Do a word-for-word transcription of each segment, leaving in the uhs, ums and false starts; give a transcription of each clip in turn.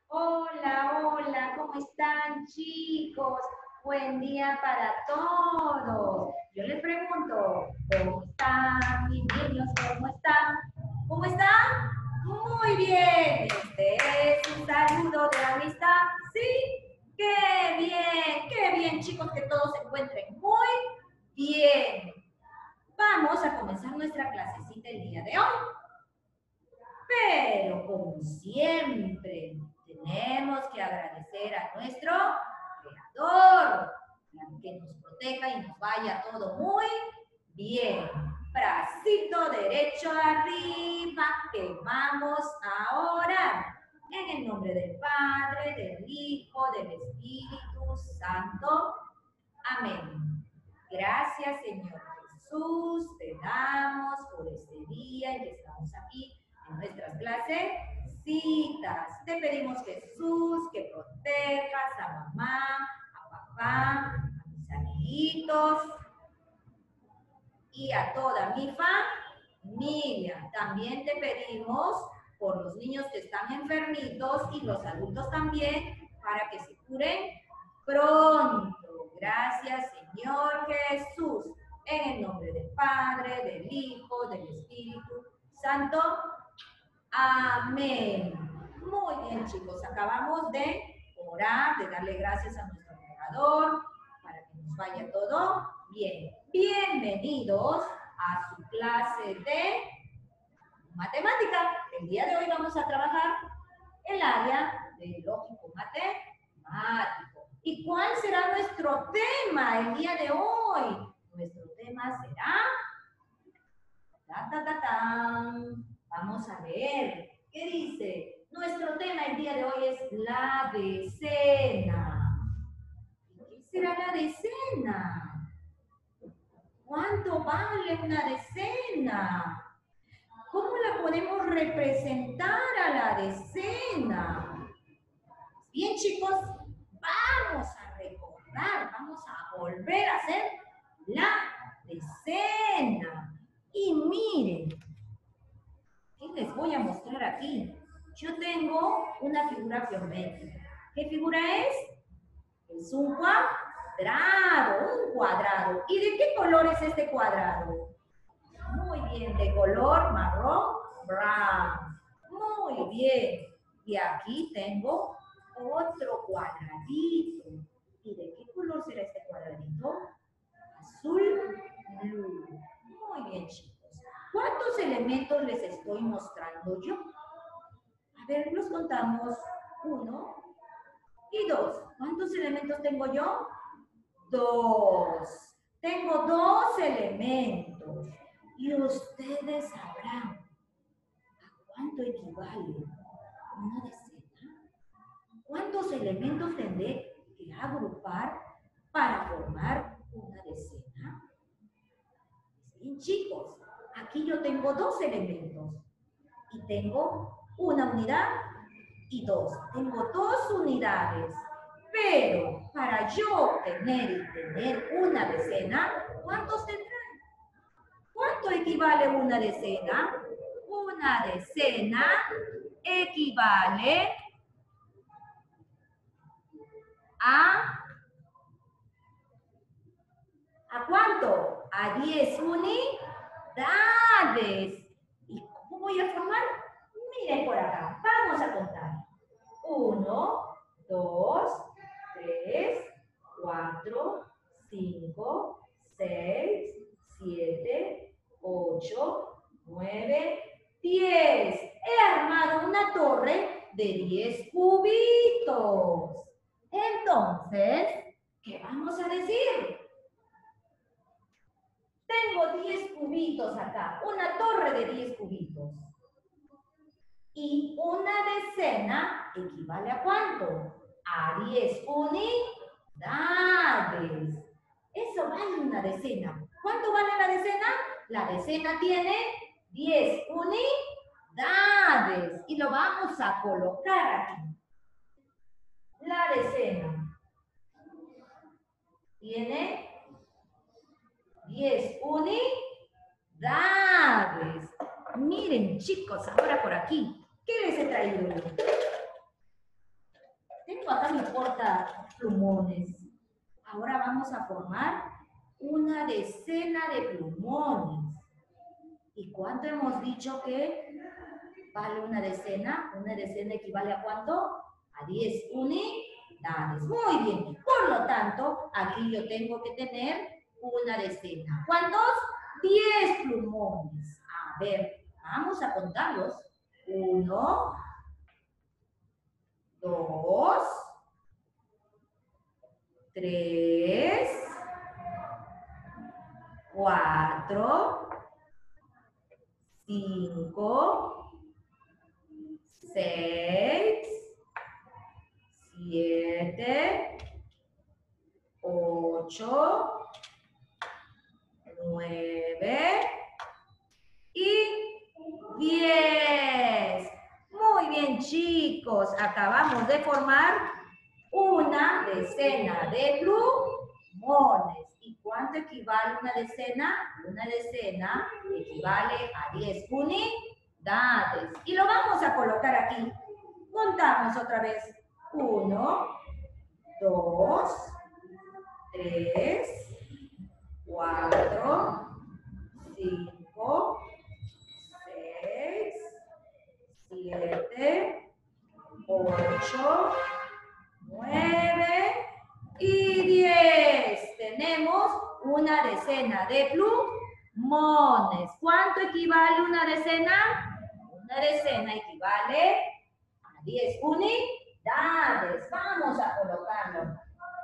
Hola, hola, ¿cómo están, chicos? Buen día para todos. Yo les pregunto, ¿cómo están mis niños? ¿Cómo están? ¿Cómo están? Muy bien. Este es un saludo de amistad. ¿Sí? ¡Qué bien! ¡Qué bien, chicos, que todos se encuentren muy bien! Vamos a comenzar nuestra clasecita el día de hoy. Pero como siempre, tenemos que agradecer a nuestro Creador, que nos proteja y nos vaya todo muy bien. Bracito derecho arriba, que vamos a orar. En el nombre del Padre, del Hijo, del Espíritu Santo. Amén. Gracias, Señor Jesús, te damos por este día en que estamos aquí en nuestras clasecitas. Te pedimos, Jesús, que protejas a mamá, a papá, a mis amiguitos y a toda mi familia. También te pedimos por los niños que están enfermitos y los adultos también, para que se curen pronto. Gracias, Señor Jesús. En el nombre del Padre, del Hijo, del Espíritu Santo. Amén. Muy bien, chicos. Acabamos de orar, de darle gracias a nuestro Creador para que nos vaya todo bien. Bienvenidos a su clase de matemática. El día de hoy vamos a trabajar el área de lógico matemático. ¿Y cuál será nuestro tema el día de hoy? Nuestro tema será... Ta, ta, ta, tan. Vamos a ver. ¿Qué dice? Nuestro tema el día de hoy es la decena. ¿Qué será la decena? ¿Cuánto vale una decena? ¿Cómo la podemos representar a la decena? Bien, chicos, vamos a recordar, vamos a volver a hacer la decena. Y miren, ¿qué les voy a mostrar aquí? Yo tengo una figura geométrica. ¿Qué figura es? Es un cuadrado, un cuadrado. ¿Y de qué color es este cuadrado? Muy bien, de color marrón brown. Muy bien. Y aquí tengo otro cuadradito. ¿Y de qué color será este cuadradito? Azul blue. Muy bien, chicos. ¿Cuántos elementos les estoy mostrando yo? A ver, los contamos. Uno y dos. ¿Cuántos elementos tengo yo? Dos. Tengo dos elementos. Y ustedes sabrán a cuánto equivale una decena. ¿Cuántos elementos tendré que agrupar para formar una decena? Bien, chicos, aquí yo tengo dos elementos y tengo una unidad y dos. Tengo dos unidades. Pero para yo tener y tener una decena, ¿cuántos tendrán? ¿Cuánto equivale una decena? Una decena equivale a... ¿A cuánto? A diez unidades. ¿Y cómo voy a formar? Miren por acá. Vamos a contar. Uno, dos, tres, cuatro, cinco, seis, siete, ocho, nueve, diez. He armado una torre de diez cubitos. Entonces, ¿qué vamos a decir? Tengo diez cubitos acá, una torre de diez cubitos. Y una decena equivale a ¿cuánto? A diez unidades. Eso vale una decena. ¿Cuánto vale la decena? La decena tiene diez unidades. Y lo vamos a colocar aquí. La decena tiene diez unidades. Miren, chicos, ahora por aquí. ¿Qué les he traído yo? cortar plumones. Ahora vamos a formar una decena de plumones. ¿Y cuánto hemos dicho que vale una decena? Una decena equivale ¿a cuánto? A diez unidades. Muy bien. Por lo tanto, aquí yo tengo que tener una decena. ¿Cuántos? diez plumones. A ver, vamos a contarlos. Uno, dos, tres, cuatro, cinco, seis, siete, ocho, nueve y diez. Muy bien, chicos. Acabamos de formar una decena de plumones. ¿Y cuánto equivale una decena? Una decena equivale a diez unidades. Y lo vamos a colocar aquí. Contamos otra vez. Uno, dos, tres, cuatro, cinco, seis, siete, ocho, nueve y diez. Tenemos una decena de plumones. ¿Cuánto equivale una decena? Una decena equivale a diez unidades. Vamos a colocarlo.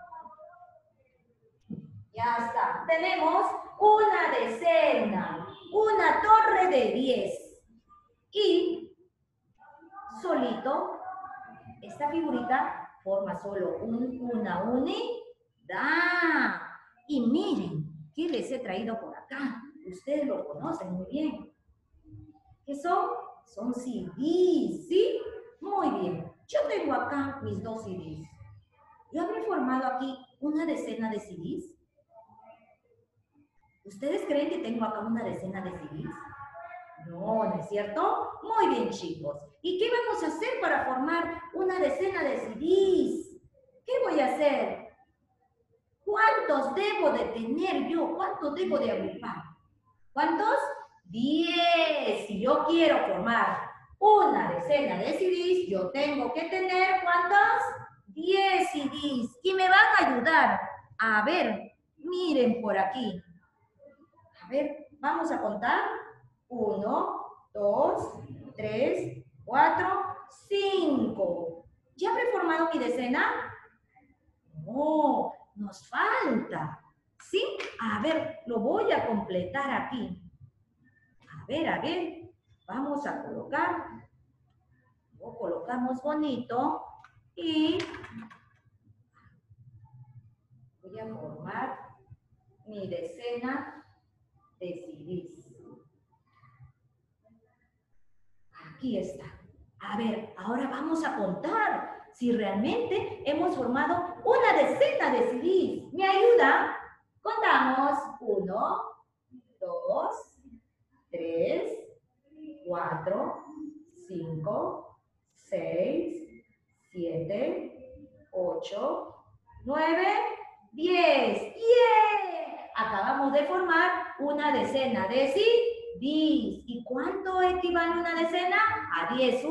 Ya está. Tenemos una decena, una torre de diez. Y solito, esta figurita forma solo un, una unidad. Y miren, ¿qué les he traído por acá? Ustedes lo conocen muy bien. ¿Qué son? Son C Ds, ¿sí? Muy bien. Yo tengo acá mis dos C Ds. ¿Yo habré formado aquí una decena de C Ds? ¿Ustedes creen que tengo acá una decena de C Ds? No, ¿no es cierto? Muy bien, chicos. ¿Y qué vamos a hacer para formar una decena de C Ds? ¿Qué voy a hacer? ¿Cuántos debo de tener yo? ¿Cuántos debo de agrupar? ¿Cuántos? diez. Si yo quiero formar una decena de C Ds, yo tengo que tener, ¿cuántos? diez C Ds. Y me van a ayudar. A ver, miren por aquí. A ver, vamos a contar. Uno, dos, tres, cuatro, cinco. ¿Ya habré formado mi decena? No, nos falta. ¿Sí? A ver, lo voy a completar aquí. A ver, a ver. Vamos a colocar. Lo colocamos bonito. Y voy a formar mi decena de C Ds. Aquí está. A ver, ahora vamos a contar si realmente hemos formado una decena de C Ds. ¿Me ayuda? Contamos. Uno, dos, tres, cuatro, cinco, seis, siete, ocho, nueve, diez. ¡Yeah! Acabamos de formar una decena de C Ds. ¿Y cuánto equivale una decena? A diez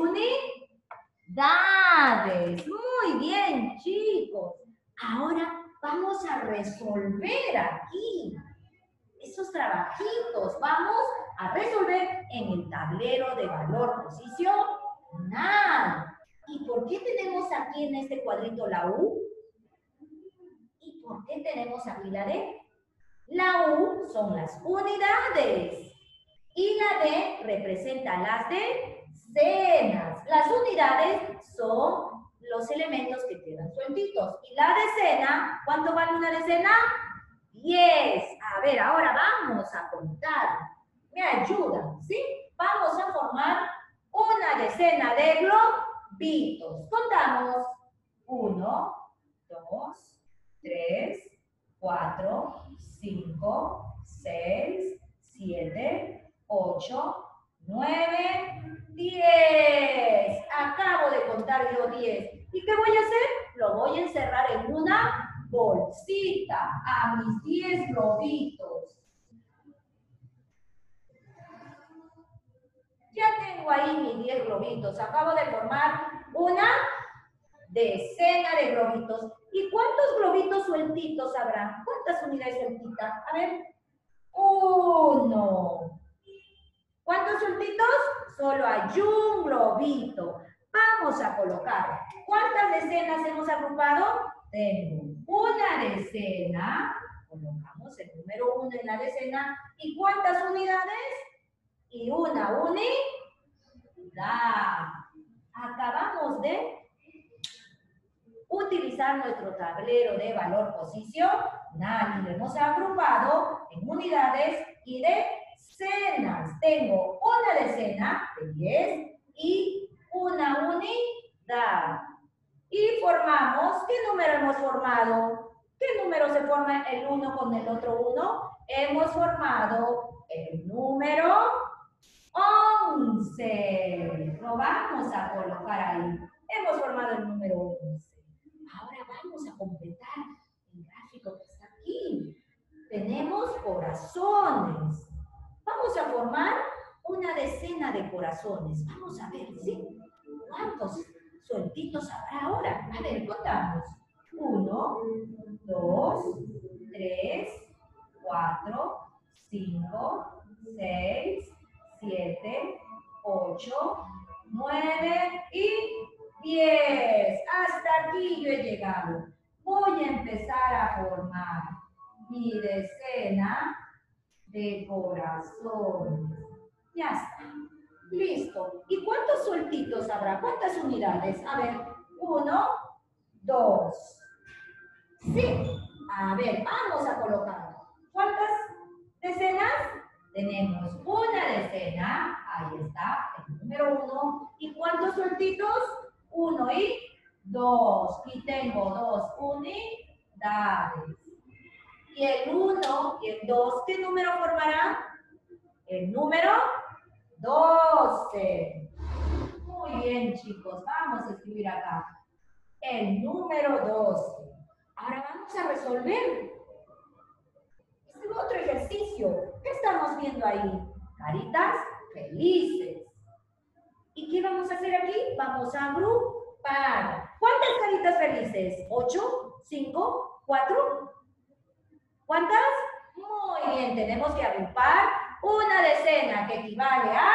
unidades. Muy bien, chicos. Ahora vamos a resolver aquí esos trabajitos. Vamos a resolver en el tablero de valor posicional. ¿Y por qué tenemos aquí en este cuadrito la U? ¿Y por qué tenemos aquí la D? La U son las unidades. Y la D representa las decenas. Las unidades son los elementos que quedan sueltitos. Y la decena, ¿cuánto vale una decena? diez. A ver, ahora vamos a contar. ¿Me ayudan? ¿Sí? Vamos a formar una decena de globitos. Contamos. uno, dos, tres, cuatro, cinco, seis, siete, ocho, nueve, diez. Acabo de contar yo diez. ¿Y qué voy a hacer? Lo voy voy a encerrar en una bolsita a mis diez globitos. Ya tengo ahí mis diez globitos. Acabo de formar una decena de globitos. ¿Y cuántos globitos sueltitos habrá? ¿Cuántas unidades sueltitas? A ver. Uno. ¿Cuántos sueltitos? Solo hay un globito. Vamos a colocar. ¿Cuántas decenas hemos agrupado? Tengo una decena. Colocamos el número uno en la decena. ¿Y cuántas unidades? Y una unidad. Acabamos de utilizar nuestro tablero de valor posicional y lo hemos agrupado en unidades y decenas. Tengo una decena de diez y una unidad. Y formamos, ¿qué número hemos formado? ¿Qué número se forma el uno con el otro uno? Hemos formado el número once. Lo vamos a colocar ahí. Hemos formado el número once. Ahora vamos a completar el gráfico que está aquí. Tenemos corazones. Vamos a formar una decena de corazones. Vamos a ver, ¿sí? ¿Cuántos sueltitos habrá ahora? A ver, contamos. Uno, dos, tres, cuatro, cinco, seis, siete, ocho, nueve y diez. Hasta aquí yo he llegado. Voy a empezar a formar mi decena de corazones. Ya está. Listo. ¿Y cuántos sueltitos habrá? ¿Cuántas unidades? A ver. Uno, dos. Sí. A ver, vamos a colocar. ¿Cuántas decenas? Tenemos una decena. Ahí está, el número uno. ¿Y cuántos sueltitos? Uno y dos. Y tengo dos unidades. Y el uno y el dos, ¿qué número formarán? El número doce. Muy bien, chicos. Vamos a escribir acá. El número doce. Ahora vamos a resolver este otro ejercicio. ¿Qué estamos viendo ahí? Caritas felices. ¿Y qué vamos a hacer aquí? Vamos a agrupar. ¿Cuántas caritas felices? ¿Ocho? ¿Cinco? ¿Cuatro? ¿Cuántas? Muy bien, tenemos que agrupar una decena que equivale a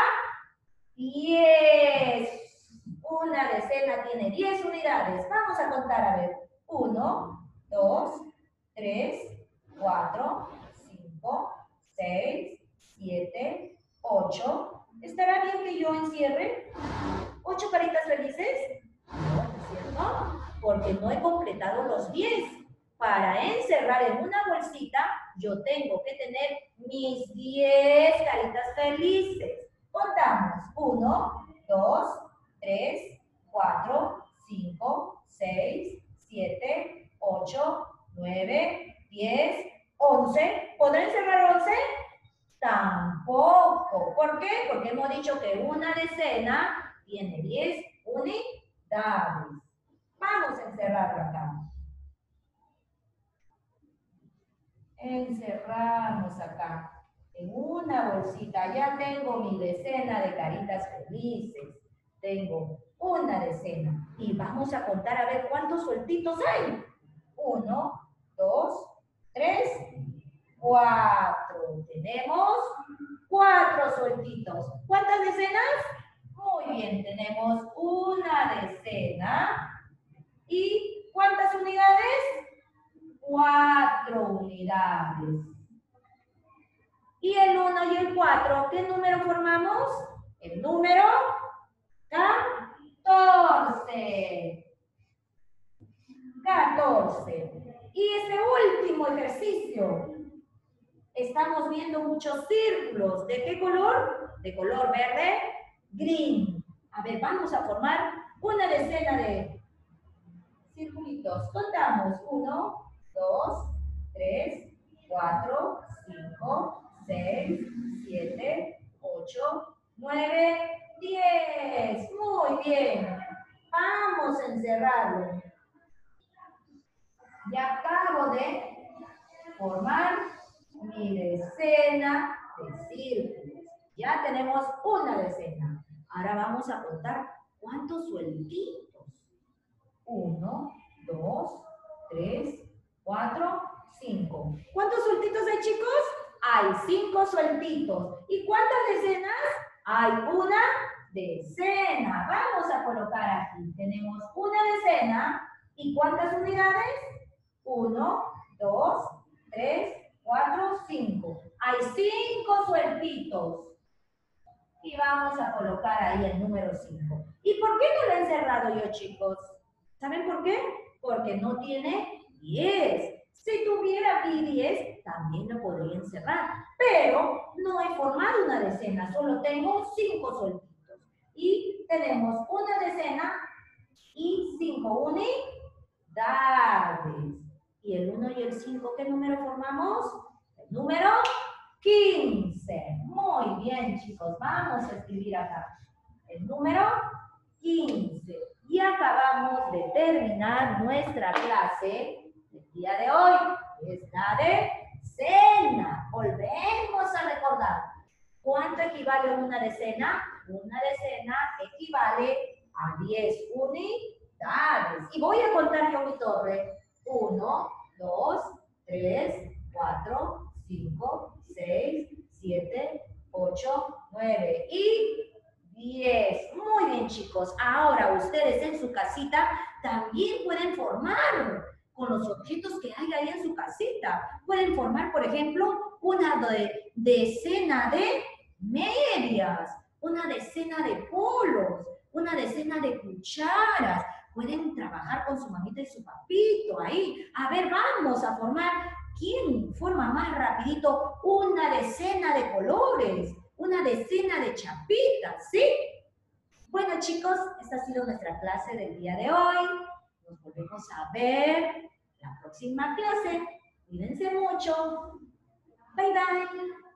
diez. Una decena tiene diez unidades. Vamos a contar, a ver. uno, dos, tres, cuatro, cinco, seis, siete, ocho. ¿Estará bien que yo encierre ocho caritas felices? No, ¿no es cierto? Porque no he completado los diez. Para encerrar en una bolsita, yo tengo que tener mis diez caritas felices. Contamos. uno, dos, tres, cuatro, cinco, seis, siete, ocho, nueve, diez, once. ¿Podrá encerrar once? Tampoco. ¿Por qué? Porque hemos dicho que una decena tiene diez unidades. Vamos a encerrarlo acá. Encerramos acá en una bolsita. Ya tengo mi decena de caritas felices. Tengo una decena. Y vamos a contar a ver cuántos sueltitos hay. Uno, dos, tres, cuatro. Tenemos cuatro sueltitos. ¿Cuántas decenas? Muy bien, tenemos una decena. ¿Y cuántas unidades? Cuatro unidades. Y el uno y el cuatro, ¿qué número formamos? El número catorce. catorce. Y este último ejercicio, estamos viendo muchos círculos. ¿De qué color? De color verde, green. A ver, vamos a formar una decena de circulitos. Contamos. uno, dos, tres, cuatro, cinco, seis, siete, ocho, nueve, diez. Muy bien. Vamos a encerrarlo. Ya acabo de formar mi decena de círculos. Ya tenemos una decena. Ahora vamos a contar cuántos sueltitos. Uno, dos, tres, cuatro, cinco. ¿Cuántos sueltitos hay, chicos? Hay cinco sueltitos. ¿Y cuántas decenas? Hay una decena. Vamos a colocar aquí. Tenemos una decena. ¿Y cuántas unidades? Uno, dos, tres, cuatro, cinco. Hay cinco sueltitos. Y vamos a colocar ahí el número cinco. ¿Y por qué no lo he encerrado yo, chicos? ¿Saben por qué? Porque no tiene diez. Si tuviera aquí diez, también lo podría encerrar. Pero no he formado una decena, solo tengo cinco sueltitos. Y tenemos una decena y cinco unidades. ¿Y el uno y el cinco qué número formamos? El número quince. Muy bien, chicos. Vamos a escribir acá el número quince. Y acabamos de terminar nuestra clase del día de hoy. Es la de decena. Volvemos a recordar. ¿Cuánto equivale una decena? Una decena equivale a diez unidades. Y voy a contar yo mi torre. uno, dos, tres, cuatro, cinco, seis, siete, ocho, nueve y diez. Muy bien, chicos. Ahora ustedes en su casita también pueden formar con los objetos que hay ahí en su casita. Pueden formar, por ejemplo, una de, decena de medias, una decena de polos, una decena de cucharas. Pueden trabajar con su mamita y su papito ahí. A ver, vamos a formar. ¿Quién forma más rapidito una decena de colores? Una decena de chapitas, ¿sí? Bueno, chicos, esta ha sido nuestra clase del día de hoy. Nos volvemos a ver la próxima clase. Cuídense mucho. Bye, bye.